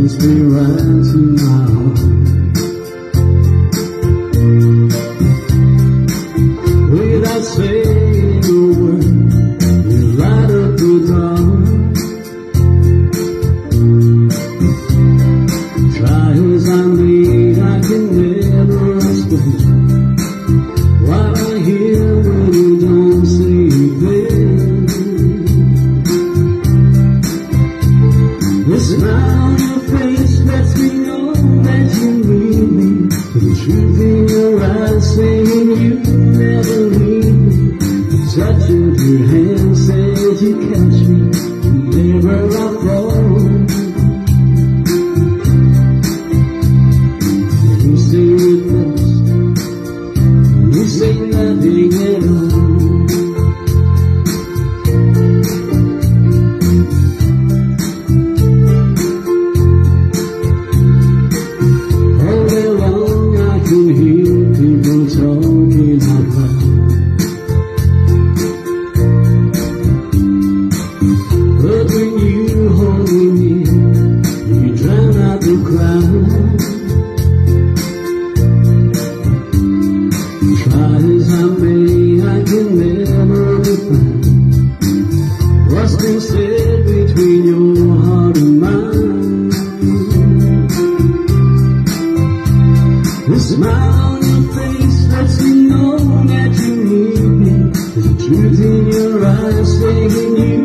brings me right to my heart. Without saying a word, you light up the dark. Try as I may, I can never explain why I hear when you don't say a thing. The smile on your face lets me know that you need me. The truth in your eyes saying you never leave me. The touch of your hand says you catch me whenever I fall. And you say it best, you say nothing at all. Talking out loud, but when you hold me near, you drown out the crowd. Try as I may, I can never define what's been said between your heart and mine. The smile on your face lets me know that you need me. There's a truth in your eyes saying you